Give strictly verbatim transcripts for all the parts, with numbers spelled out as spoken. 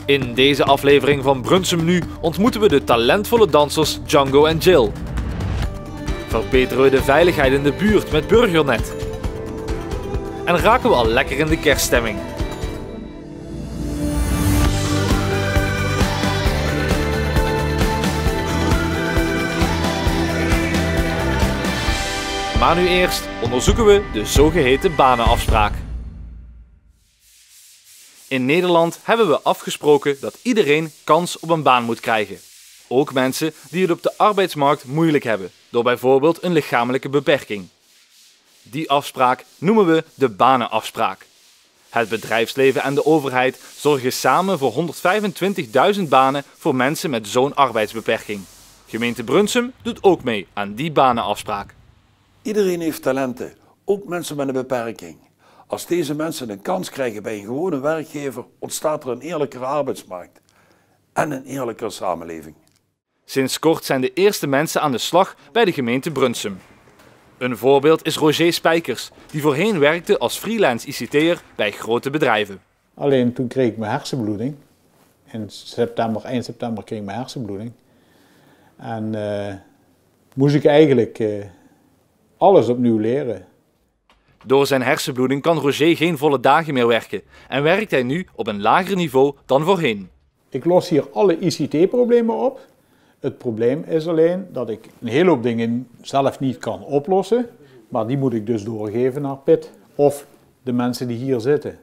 In deze aflevering van Brunsum Nu ontmoeten we de talentvolle dansers Django en Jill. Verbeteren we de veiligheid in de buurt met Burgernet. En raken we al lekker in de kerststemming. Maar nu eerst onderzoeken we de zogeheten banenafspraak. In Nederland hebben we afgesproken dat iedereen kans op een baan moet krijgen. Ook mensen die het op de arbeidsmarkt moeilijk hebben, door bijvoorbeeld een lichamelijke beperking. Die afspraak noemen we de banenafspraak. Het bedrijfsleven en de overheid zorgen samen voor honderdvijfentwintigduizend banen voor mensen met zo'n arbeidsbeperking. Gemeente Brunsum doet ook mee aan die banenafspraak. Iedereen heeft talenten, ook mensen met een beperking. Als deze mensen een kans krijgen bij een gewone werkgever, ontstaat er een eerlijkere arbeidsmarkt en een eerlijkere samenleving. Sinds kort zijn de eerste mensen aan de slag bij de gemeente Brunsum. Een voorbeeld is Roger Spijkers, die voorheen werkte als freelance I C T'er bij grote bedrijven. Alleen toen kreeg ik mijn hersenbloeding. In september, eind september kreeg ik mijn hersenbloeding. En uh, moest ik eigenlijk uh, alles opnieuw leren. Door zijn hersenbloeding kan Roger geen volle dagen meer werken en werkt hij nu op een lager niveau dan voorheen. Ik los hier alle I C T-problemen op. Het probleem is alleen dat ik een hele hoop dingen zelf niet kan oplossen, maar die moet ik dus doorgeven naar Piet of de mensen die hier zitten.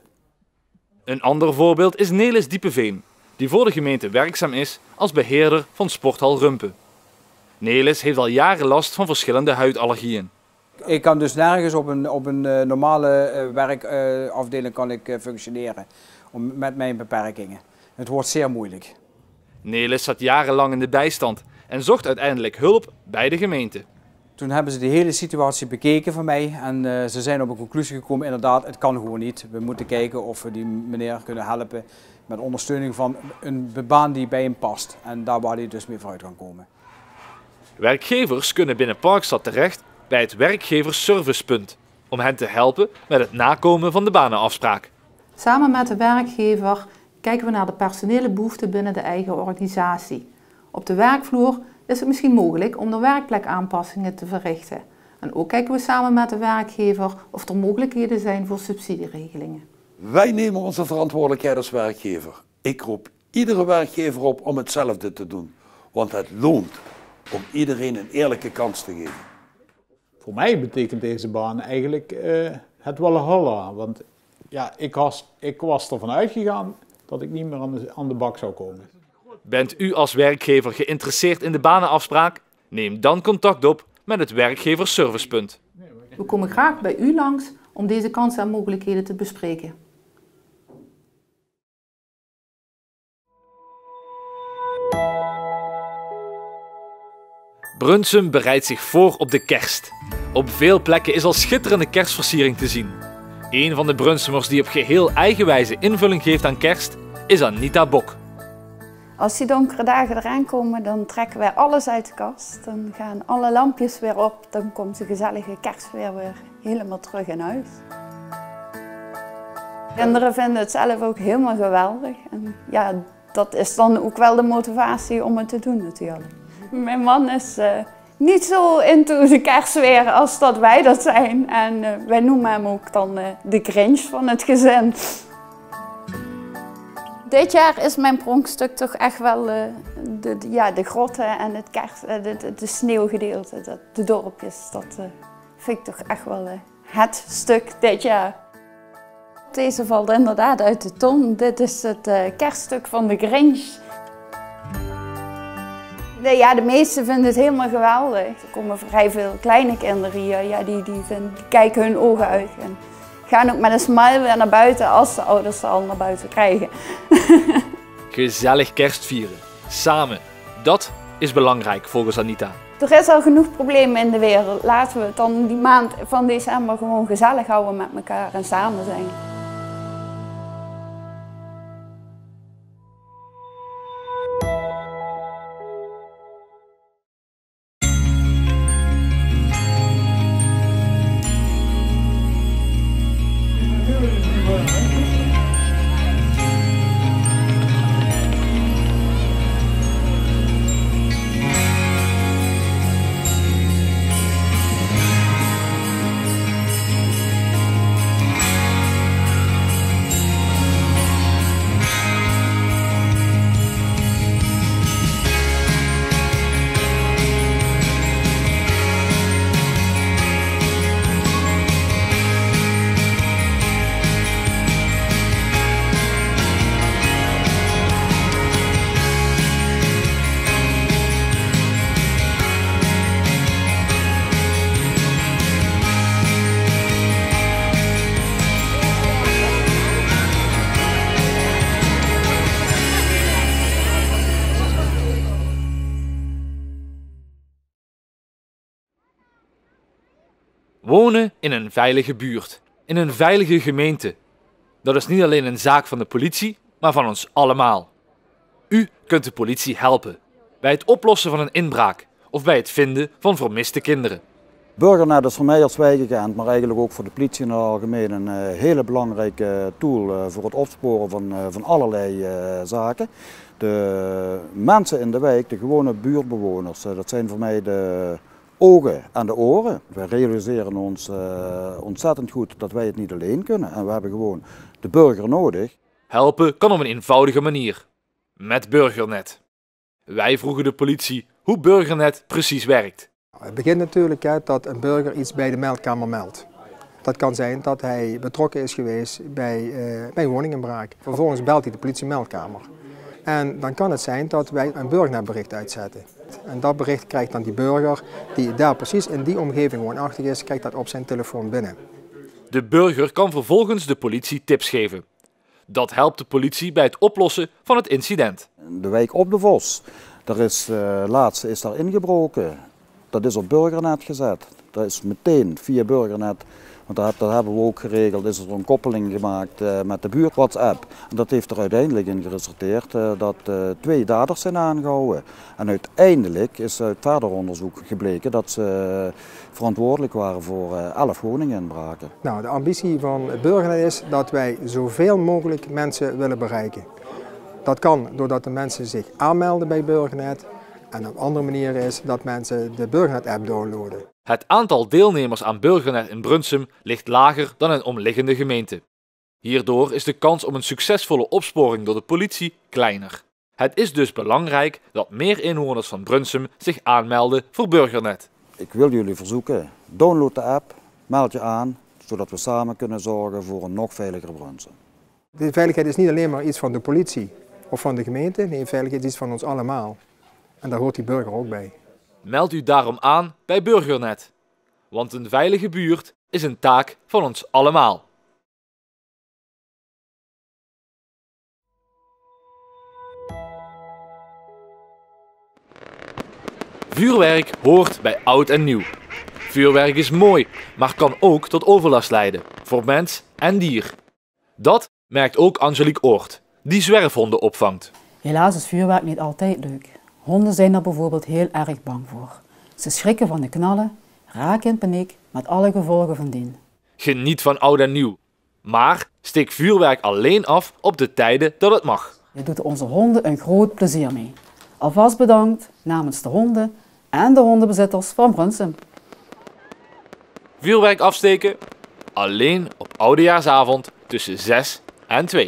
Een ander voorbeeld is Nelis Diepeveen, die voor de gemeente werkzaam is als beheerder van sporthal Rumpen. Nelis heeft al jaren last van verschillende huidallergieën. Ik kan dus nergens op een, op een uh, normale uh, werkafdeling uh, kan ik uh, functioneren om, met mijn beperkingen. Het wordt zeer moeilijk. Nelis zat jarenlang in de bijstand en zocht uiteindelijk hulp bij de gemeente. Toen hebben ze de hele situatie bekeken van mij en uh, ze zijn op een conclusie gekomen, inderdaad, het kan gewoon niet. We moeten kijken of we die meneer kunnen helpen met ondersteuning van een baan die bij hem past. En daar waar hij dus mee vooruit kan komen. Werkgevers kunnen binnen Parkstad terecht bij het werkgeversservicepunt om hen te helpen met het nakomen van de banenafspraak. Samen met de werkgever kijken we naar de personele behoeften binnen de eigen organisatie. Op de werkvloer is het misschien mogelijk om de werkplekaanpassingen te verrichten. En ook kijken we samen met de werkgever of er mogelijkheden zijn voor subsidieregelingen. Wij nemen onze verantwoordelijkheid als werkgever. Ik roep iedere werkgever op om hetzelfde te doen. Want het loont om iedereen een eerlijke kans te geven. Voor mij betekent deze baan eigenlijk uh, het walhalla. Want ja, ik was, ik was ervan uitgegaan dat ik niet meer aan de, aan de bak zou komen. Bent u als werkgever geïnteresseerd in de banenafspraak? Neem dan contact op met het werkgeversservicepunt. We komen graag bij u langs om deze kansen en mogelijkheden te bespreken. Brunsum bereidt zich voor op de kerst. Op veel plekken is al schitterende kerstversiering te zien. Een van de Brunsumers die op geheel eigen wijze invulling geeft aan kerst is Anita Bok. Als die donkere dagen eraan komen, dan trekken wij alles uit de kast. Dan gaan alle lampjes weer op, dan komt de gezellige kerstfeer weer helemaal terug in huis. Kinderen vinden het zelf ook helemaal geweldig. En ja, dat is dan ook wel de motivatie om het te doen natuurlijk. Mijn man is uh, niet zo into de kerstsfeer als dat wij dat zijn. En uh, wij noemen hem ook dan uh, de Grinch van het gezin. Dit jaar is mijn pronkstuk toch echt wel uh, de, de, ja, de grotten en het kerst, uh, de, de, de sneeuwgedeelte, dat, de dorpjes. Dat uh, vind ik toch echt wel uh, het stuk dit jaar. Deze valt inderdaad uit de ton. Dit is het uh, kerststuk van de Grinch. De, ja, de meesten vinden het helemaal geweldig. Er komen vrij veel kleine kinderen hier, ja, die, die, vinden, die kijken hun ogen uit. En gaan ook met een smile weer naar buiten als de ouders ze al naar buiten krijgen. Gezellig kerstvieren, samen. Dat is belangrijk volgens Anita. Er is al genoeg problemen in de wereld. Laten we het dan die maand van december gewoon gezellig houden met elkaar en samen zijn. Wonen in een veilige buurt, in een veilige gemeente. Dat is niet alleen een zaak van de politie, maar van ons allemaal. U kunt de politie helpen bij het oplossen van een inbraak of bij het vinden van vermiste kinderen. Burgernet is voor mij als wijkagent, maar eigenlijk ook voor de politie in het algemeen een uh, hele belangrijke tool uh, voor het opsporen van, uh, van allerlei uh, zaken. De mensen in de wijk, de gewone buurtbewoners, uh, dat zijn voor mij de ogen en de oren. We realiseren ons uh, ontzettend goed dat wij het niet alleen kunnen en we hebben gewoon de burger nodig. Helpen kan op een eenvoudige manier, met Burgernet. Wij vroegen de politie hoe Burgernet precies werkt. Het begint natuurlijk hè, dat een burger iets bij de meldkamer meldt. Dat kan zijn dat hij betrokken is geweest bij, uh, bij een woninginbraak. Vervolgens belt hij de politiemeldkamer. En dan kan het zijn dat wij een Burgernetbericht uitzetten. En dat bericht krijgt dan die burger, die daar precies in die omgeving woonachtig is, krijgt dat op zijn telefoon binnen. De burger kan vervolgens de politie tips geven. Dat helpt de politie bij het oplossen van het incident. De wijk op de Vos, daar is uh, laatst is daar ingebroken. Dat is op Burgernet gezet. Dat is meteen via Burgernet, want dat, dat hebben we ook geregeld, is er een koppeling gemaakt uh, met de buurt WhatsApp. En dat heeft er uiteindelijk in geresulteerd uh, dat uh, twee daders zijn aangehouden. En uiteindelijk is uit verder onderzoek gebleken dat ze uh, verantwoordelijk waren voor uh, elf woninginbraken. Nou, de ambitie van Burgernet is dat wij zoveel mogelijk mensen willen bereiken. Dat kan doordat de mensen zich aanmelden bij Burgernet. En op andere manier is dat mensen de Burgernet-app downloaden. Het aantal deelnemers aan Burgernet in Brunsum ligt lager dan in omliggende gemeenten. Hierdoor is de kans op een succesvolle opsporing door de politie kleiner. Het is dus belangrijk dat meer inwoners van Brunsum zich aanmelden voor Burgernet. Ik wil jullie verzoeken, download de app, meld je aan, zodat we samen kunnen zorgen voor een nog veiliger Brunsum. De veiligheid is niet alleen maar iets van de politie of van de gemeente, nee, veiligheid is iets van ons allemaal. En daar hoort die burger ook bij. Meld u daarom aan bij Burgernet. Want een veilige buurt is een taak van ons allemaal. Vuurwerk hoort bij oud en nieuw. Vuurwerk is mooi, maar kan ook tot overlast leiden, voor mens en dier. Dat merkt ook Angelique Oort, die zwerfhonden opvangt. Helaas is vuurwerk niet altijd leuk. Honden zijn er bijvoorbeeld heel erg bang voor. Ze schrikken van de knallen, raken in paniek met alle gevolgen van dien. Geniet van oud en nieuw. Maar steek vuurwerk alleen af op de tijden dat het mag. Je doet onze honden een groot plezier mee. Alvast bedankt namens de honden en de hondenbezitters van Brunsum. Vuurwerk afsteken alleen op oudejaarsavond tussen zes en twee.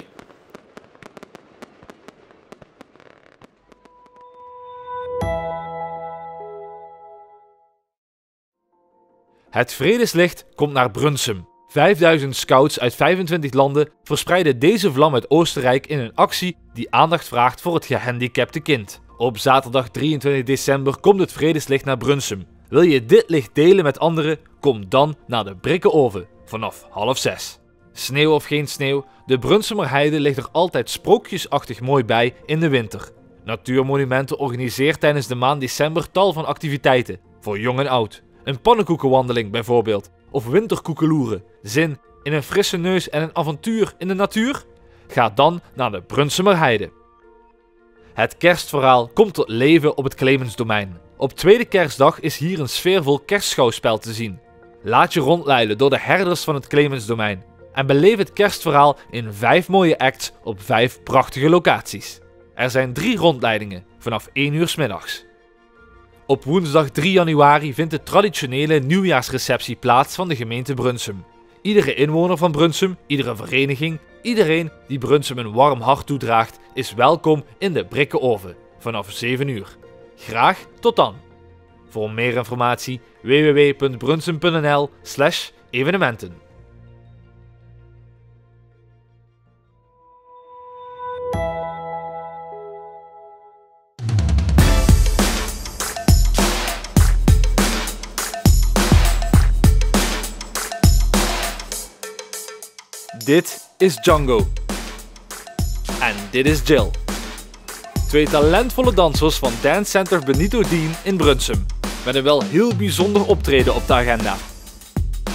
Het Vredeslicht komt naar Brunsum. vijfduizend scouts uit vijfentwintig landen verspreiden deze vlam uit Oostenrijk in een actie die aandacht vraagt voor het gehandicapte kind. Op zaterdag drieëntwintig december komt het Vredeslicht naar Brunsum. Wil je dit licht delen met anderen? Kom dan naar de Brikkenoven vanaf half zes. Sneeuw of geen sneeuw, de Brunsumer heide ligt er altijd sprookjesachtig mooi bij in de winter. Natuurmonumenten organiseert tijdens de maand december tal van activiteiten, voor jong en oud. Een pannenkoekenwandeling bijvoorbeeld, of winterkoekeloeren. Zin in een frisse neus en een avontuur in de natuur? Ga dan naar de Brunsumer heide. Het kerstverhaal komt tot leven op het Clemensdomein. Op tweede kerstdag is hier een sfeervol kerstschouwspel te zien. Laat je rondleiden door de herders van het Clemensdomein en beleef het kerstverhaal in vijf mooie acts op vijf prachtige locaties. Er zijn drie rondleidingen vanaf één uur 's middags. Op woensdag drie januari vindt de traditionele nieuwjaarsreceptie plaats van de gemeente Brunsum. Iedere inwoner van Brunsum, iedere vereniging, iedereen die Brunsum een warm hart toedraagt, is welkom in de Brikkenoven vanaf zeven uur. Graag tot dan. Voor meer informatie w w w punt brunsum punt n l slash evenementen. Dit is Django. En dit is Jill. Twee talentvolle dansers van Dance Center Benito Dean in Brunsum. Met een wel heel bijzonder optreden op de agenda.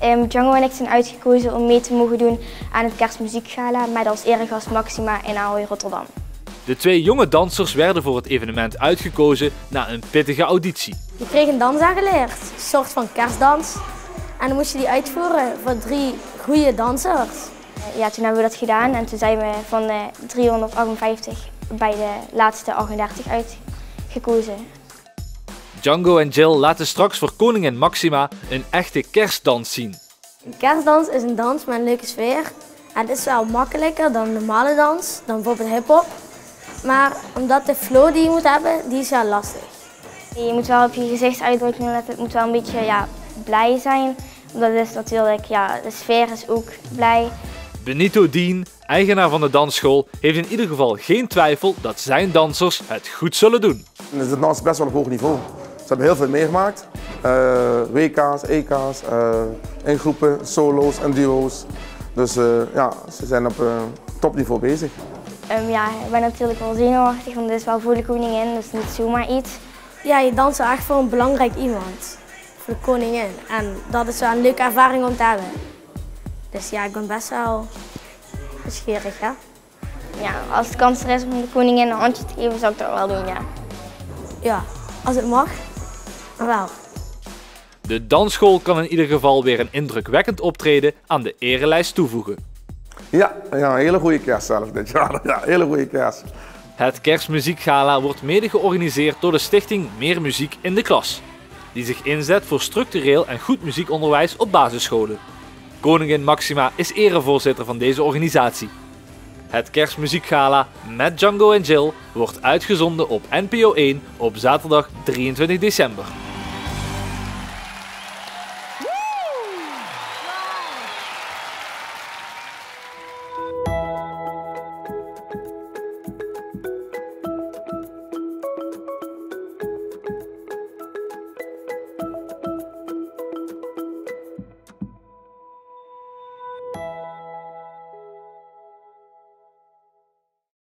Um, Django en ik zijn uitgekozen om mee te mogen doen aan het Kerstmuziekgala met als eregast Maxima in Ahoy, Rotterdam. De twee jonge dansers werden voor het evenement uitgekozen na een pittige auditie. Je kreeg een dans aangeleerd, een soort van kerstdans. En dan moest je die uitvoeren voor drie goede dansers. Ja, toen hebben we dat gedaan en toen zijn we van de driehonderdachtenvijftig bij de laatste achtendertig uitgekozen. Django en Jill laten straks voor koningin Maxima een echte kerstdans zien. Een kerstdans is een dans met een leuke sfeer. En het is wel makkelijker dan een normale dans, dan bijvoorbeeld hip-hop. Maar omdat de flow die je moet hebben, die is wel lastig. Je moet wel op je gezichtsuitdrukking letten, het moet wel een beetje ja, blij zijn. Dat is natuurlijk, ja, de sfeer is ook blij. Benito Dien, eigenaar van de dansschool, heeft in ieder geval geen twijfel dat zijn dansers het goed zullen doen. De dans is best wel op hoog niveau. Ze hebben heel veel meegemaakt. Uh, W K's, E K's, uh, in groepen, solo's en duo's. Dus uh, ja, ze zijn op uh, topniveau bezig. Um, ja, ik ben natuurlijk wel zenuwachtig, want dit is wel voor de koningin, dus niet zomaar iets. Ja, je danst echt voor een belangrijk iemand. Voor de koningin. En dat is wel een leuke ervaring om te hebben. Dus ja, ik ben best wel nieuwsgierig, hè? Ja, als het kans er is om de koningin een handje te geven, zou ik dat wel doen, ja. Ja, als het mag, dan wel. De dansschool kan in ieder geval weer een indrukwekkend optreden aan de erelijst toevoegen. Ja, ja, een hele goede kerst zelf dit jaar. Ja, een hele goede kerst. Het Kerstmuziekgala wordt mede georganiseerd door de stichting Meer Muziek in de Klas, die zich inzet voor structureel en goed muziekonderwijs op basisscholen. Koningin Maxima is erevoorzitter van deze organisatie. Het Kerstmuziekgala met Django en Jill wordt uitgezonden op N P O één op zaterdag drieëntwintig december.